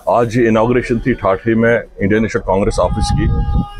आज इनाग्रेशन थी ठाठरी में इंडियन नेशनल कांग्रेस ऑफिस की।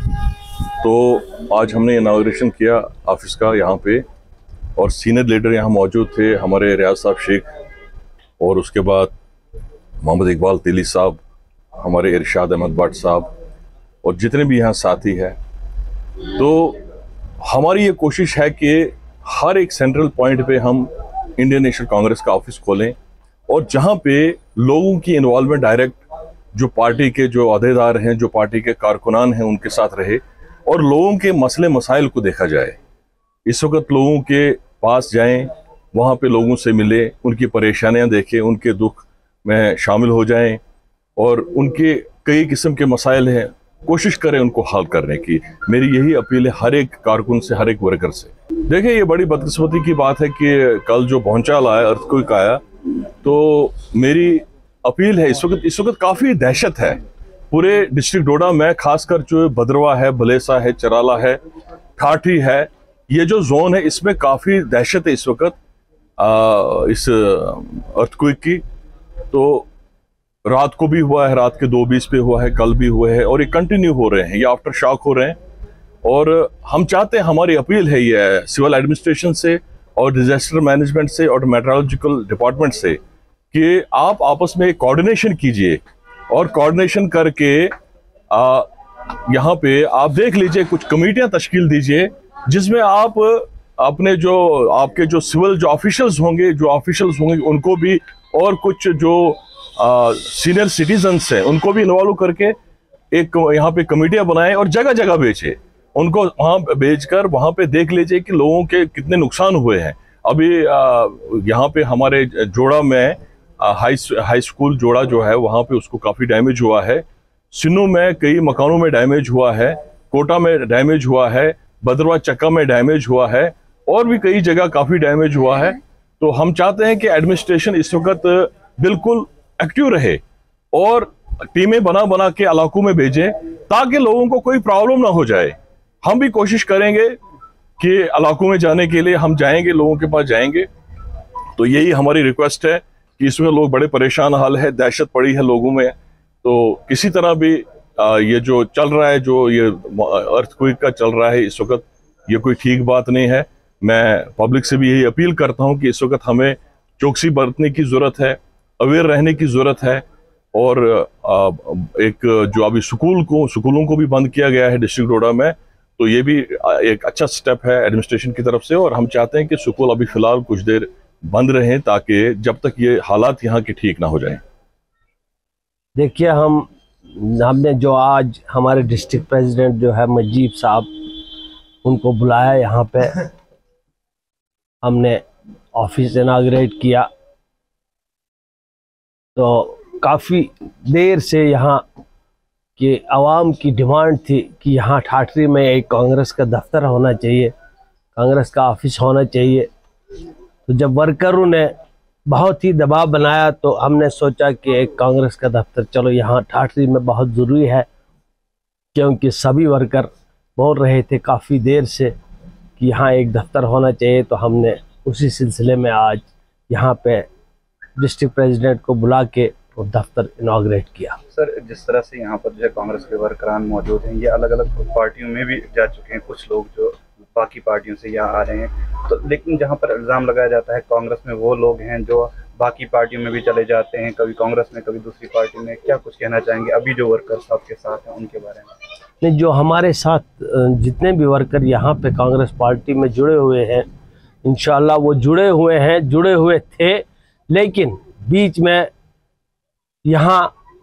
तो आज हमने इनाग्रेशन किया ऑफिस का यहाँ पे, और सीनियर लीडर यहाँ मौजूद थे, हमारे रियाज साहब शेख, और उसके बाद मोहम्मद इकबाल तेली साहब, हमारे इरशाद अहमद भट्ट साहब, और जितने भी यहाँ साथी हैं। तो हमारी ये कोशिश है कि हर एक सेंट्रल पॉइंट पे हम इंडियन नेशनल कांग्रेस का ऑफिस खोलें, और जहाँ पे लोगों की इन्वॉल्वमेंट डायरेक्ट, जो पार्टी के जो अहदेदार हैं, जो पार्टी के कारकुनान हैं, उनके साथ रहे, और लोगों के मसले मसाइल को देखा जाए। इस वक्त लोगों के पास जाएं, वहाँ पे लोगों से मिलें, उनकी परेशानियाँ देखें, उनके दुख में शामिल हो जाएं, और उनके कई किस्म के मसाइल हैं, कोशिश करें उनको हल करने की। मेरी यही अपील है हर एक कारकुन से, हर एक वर्कर से। देखिए, ये बड़ी बदकिस्मती की बात है कि कल जो भूचाल आया, अर्थक्वेक आया, तो मेरी अपील है, इस वक्त काफ़ी दहशत है पूरे डिस्ट्रिक्ट डोडा में, खासकर जो भद्रवा है, भलेसा है, चराला है, ठाठी है, ये जो जोन है इसमें काफ़ी दहशत है इस वक्त इस अर्थक्वेक की। तो रात को भी हुआ है, रात के 2:20 पे हुआ है, कल भी हुए हैं, और ये कंटिन्यू हो रहे हैं, ये आफ्टर शॉक हो रहे हैं। और हम चाहते हैं, हमारी अपील है ये सिविल एडमिनिस्ट्रेशन से और डिजास्टर मैनेजमेंट से और मेट्रोलॉजिकल डिपार्टमेंट से कि आप आपस में कोऑर्डिनेशन कीजिए, और कोऑर्डिनेशन करके यहाँ पे आप देख लीजिए, कुछ कमेटियाँ तश्कील दीजिए, जिसमें आप अपने जो आपके जो सिविल जो ऑफिशियल्स होंगे उनको भी, और कुछ जो सीनियर सिटीजन्स हैं उनको भी इन्वॉल्व करके एक यहाँ पे कमेटियाँ बनाएं, और जगह जगह भेजें उनको, वहाँ भेजकर वहाँ पे देख लीजिए कि लोगों के कितने नुकसान हुए हैं। अभी यहाँ पे हमारे जोड़ा में हाई स्कूल जोड़ा जो है, वहाँ पे उसको काफ़ी डैमेज हुआ है। सिन्नू में कई मकानों में डैमेज हुआ है, कोटा में डैमेज हुआ है, भद्रवा चक्का में डैमेज हुआ है, और भी कई जगह काफ़ी डैमेज हुआ है। तो हम चाहते हैं कि एडमिनिस्ट्रेशन इस वक्त बिल्कुल एक्टिव रहे, और टीमें बना के इलाकों में भेजें, ताकि लोगों को कोई प्रॉब्लम ना हो जाए। हम भी कोशिश करेंगे कि इलाकों में जाने के लिए हम जाएंगे, लोगों के पास जाएंगे। तो यही हमारी रिक्वेस्ट है कि इसमें लोग बड़े परेशान हाल है, दहशत पड़ी है लोगों में। तो किसी तरह भी ये जो चल रहा है, जो ये अर्थक्वेक का चल रहा है इस वक्त, ये कोई ठीक बात नहीं है। मैं पब्लिक से भी यही अपील करता हूँ कि इस वक्त हमें चौकसी बरतने की ज़रूरत है, अवेयर रहने की ज़रूरत है। और एक जो अभी स्कूलों को भी बंद किया गया है डिस्ट्रिक्ट डोडा में, तो ये भी एक अच्छा स्टेप है एडमिनिस्ट्रेशन की तरफ से। और हम चाहते हैं कि स्कूल अभी फ़िलहाल कुछ देर बंद रहें, ताकि जब तक ये हालात यहाँ के ठीक ना हो जाएं। देखिए, हमने जो आज हमारे डिस्ट्रिक्ट प्रेसिडेंट जो है मजीब साहब, उनको बुलाया यहाँ पे, हमने ऑफिस इनाग्रेट किया। तो काफ़ी देर से यहाँ कि आवाम की डिमांड थी कि यहाँ ठाठरी में एक कांग्रेस का दफ्तर होना चाहिए, कांग्रेस का ऑफिस होना चाहिए। तो जब वर्करों ने बहुत ही दबाव बनाया, तो हमने सोचा कि एक कांग्रेस का दफ्तर चलो यहाँ ठाठरी में बहुत ज़रूरी है, क्योंकि सभी वर्कर बोल रहे थे काफ़ी देर से कि यहाँ एक दफ्तर होना चाहिए। तो हमने उसी सिलसिले में आज यहाँ पे डिस्ट्रिक्ट प्रेसिडेंट को बुला के वो दफ्तर इनाग्रेट किया। सर, जिस तरह से यहाँ पर जो है कांग्रेस के वर्करान मौजूद हैं, ये अलग अलग पार्टियों में भी जा चुके हैं, कुछ लोग जो बाकी पार्टियों से यहाँ आ रहे हैं। तो लेकिन जहाँ पर इल्ज़ाम लगाया जाता है कांग्रेस में वो लोग हैं जो बाकी पार्टियों में भी चले जाते हैं, कभी कांग्रेस में कभी दूसरी पार्टी में, क्या कुछ कहना चाहेंगे अभी जो वर्कर्स आपके साथ हैं उनके बारे में? नहीं, जो हमारे साथ जितने भी वर्कर यहाँ पे कांग्रेस पार्टी में जुड़े हुए हैं, इंशाल्लाह वो जुड़े हुए थे, लेकिन बीच में यहाँ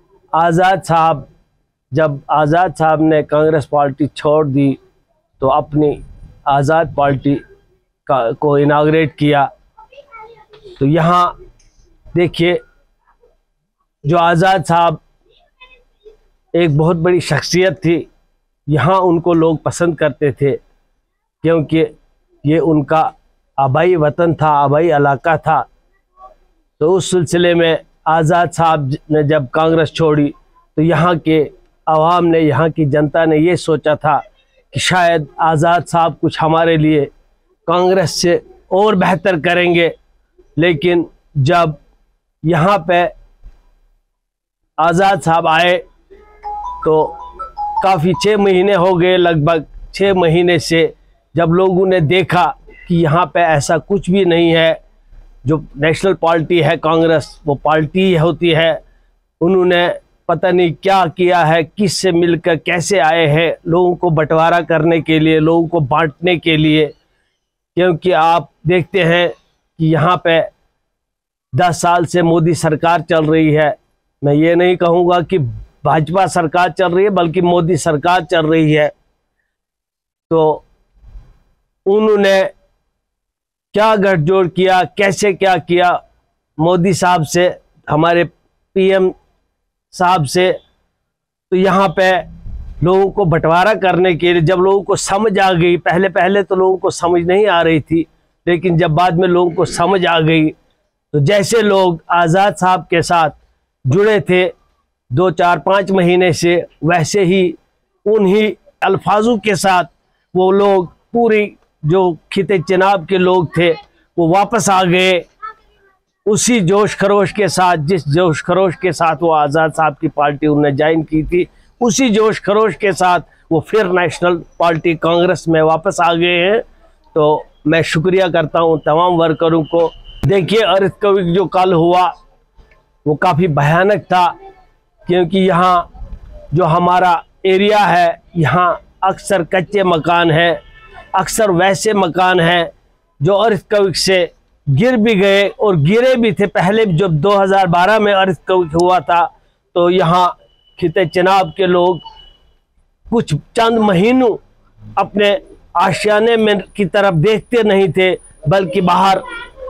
जब आज़ाद साहब ने कांग्रेस पार्टी छोड़ दी, तो अपनी आज़ाद पार्टी को इनाग्रेट किया। तो यहाँ देखिए, जो आज़ाद साहब एक बहुत बड़ी शख्सियत थी, यहाँ उनको लोग पसंद करते थे, क्योंकि ये उनका आबाई वतन था, आबाई इलाका था। तो उस सिलसिले में आज़ाद साहब ने जब कांग्रेस छोड़ी, तो यहाँ के आवाम ने, यहाँ की जनता ने ये सोचा था कि शायद आज़ाद साहब कुछ हमारे लिए कांग्रेस से और बेहतर करेंगे। लेकिन जब यहाँ पे आज़ाद साहब आए तो काफ़ी 6 महीने हो गए, लगभग 6 महीने से जब लोगों ने देखा कि यहाँ पे ऐसा कुछ भी नहीं है, जो नेशनल पार्टी है कांग्रेस वो पार्टी होती है, उन्होंने पता नहीं क्या किया है, किस से मिलकर कैसे आए हैं लोगों को बंटवारा करने के लिए, लोगों को बांटने के लिए। क्योंकि आप देखते हैं कि यहाँ पे 10 साल से मोदी सरकार चल रही है। मैं ये नहीं कहूँगा कि भाजपा सरकार चल रही है, बल्कि मोदी सरकार चल रही है। तो उन्होंने क्या गठजोड़ किया, कैसे क्या किया मोदी साहब से, हमारे पीएम साहब से, तो यहाँ पे लोगों को बंटवारा करने के लिए जब लोगों को समझ आ गई, पहले पहले तो लोगों को समझ नहीं आ रही थी, लेकिन जब बाद में लोगों को समझ आ गई तो जैसे लोग आज़ाद साहब के साथ जुड़े थे 2, 4, 5 महीने से, वैसे ही उन्हीं अल्फाजों के साथ वो लोग, पूरी जो खिते चिनाब के लोग थे वो वापस आ गए उसी जोश खरोश के साथ, जिस जोश खरोश के साथ वो आज़ाद साहब की पार्टी उन्होंने ज्वाइन की थी, उसी जोश खरोश के साथ वो फिर नेशनल पार्टी कांग्रेस में वापस आ गए हैं। तो मैं शुक्रिया करता हूं तमाम वर्करों को। देखिए, अर्थक्वेक जो कल हुआ वो काफ़ी भयानक था, क्योंकि यहाँ जो हमारा एरिया है यहाँ अक्सर कच्चे मकान हैं, अक्सर वैसे मकान हैं जो अर्थक्वेक से गिर भी गए और गिरे भी थे। पहले जब 2012 में अर्थक्वेक हुआ था तो यहाँ खिते चिनाब के लोग कुछ चंद महीनों अपने आशियाने में की तरफ देखते नहीं थे, बल्कि बाहर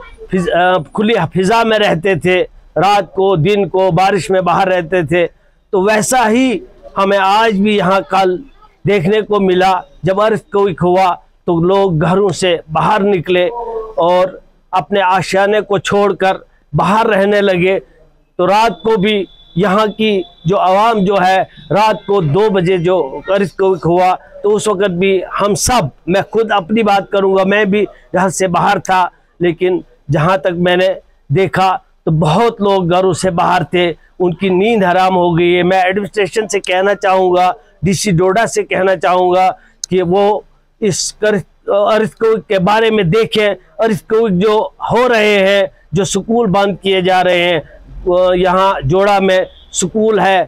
खुली फिजा में रहते थे, रात को दिन को बारिश में बाहर रहते थे। तो वैसा ही हमें आज भी यहाँ कल देखने को मिला। जब अर्थक्वेक हुआ तो लोग घरों से बाहर निकले और अपने आशियाने को छोड़कर बाहर रहने लगे। तो रात को भी यहाँ की जो आवाम जो है, रात को 2 बजे जो अर्थक्वेक हुआ तो उस वक़्त भी हम सब, मैं खुद अपनी बात करूँगा, मैं भी घर से बाहर था, लेकिन जहाँ तक मैंने देखा तो बहुत लोग घरों से बाहर थे, उनकी नींद हराम हो गई है। मैं एडमिनिस्ट्रेशन से कहना चाहूँगा, डीसी डोडा से कहना चाहूँगा कि वो इस अर्थक्वेक के बारे में देखें। अर्थक्वेक जो हो रहे हैं, जो स्कूल बंद किए जा रहे हैं, यहाँ जोड़ा में स्कूल है,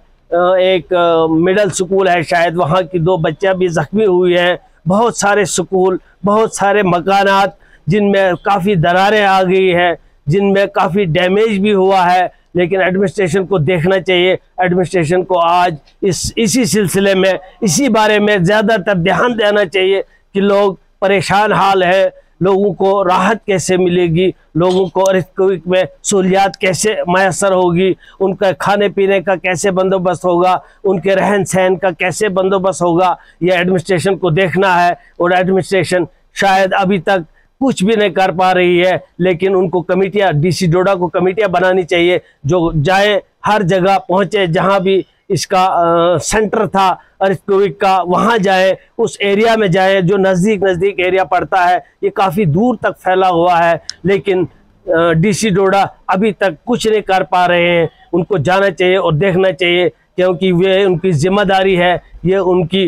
एक मिडिल स्कूल है शायद, वहाँ की 2 बच्चियाँ भी जख्मी हुई हैं। बहुत सारे स्कूल, बहुत सारे मकानात जिनमें काफ़ी दरारें आ गई हैं, जिनमें काफ़ी डैमेज भी हुआ है। लेकिन एडमिनिस्ट्रेशन को देखना चाहिए, एडमिनिस्ट्रेशन को आज इसी सिलसिले में, इसी बारे में ज़्यादातर ध्यान देना चाहिए कि लोग परेशान हाल है, लोगों को राहत कैसे मिलेगी, लोगों को अर्थक्वेक में सहूलियात कैसे मैसर होगी, उनका खाने पीने का कैसे बंदोबस्त होगा, उनके रहन सहन का कैसे बंदोबस्त होगा, यह एडमिनिस्ट्रेशन को देखना है। और एडमिनिस्ट्रेशन शायद अभी तक कुछ भी नहीं कर पा रही है, लेकिन उनको कमेटियाँ, डीसी डोडा को कमेटियाँ बनानी चाहिए, जो जाए हर जगह पहुँचे, जहाँ भी इसका सेंटर था अर्थक्वेक का, वहाँ जाए, उस एरिया में जाए जो नज़दीक एरिया पड़ता है। ये काफ़ी दूर तक फैला हुआ है, लेकिन डीसी डोडा अभी तक कुछ नहीं कर पा रहे हैं। उनको जाना चाहिए और देखना चाहिए, क्योंकि वे उनकी जिम्मेदारी है, ये उनकी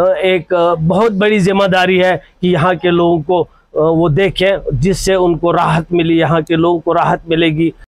एक बहुत बड़ी जिम्मेदारी है कि यहाँ के लोगों को वो देखें, जिससे उनको राहत मिली, यहाँ के लोगों को राहत मिलेगी।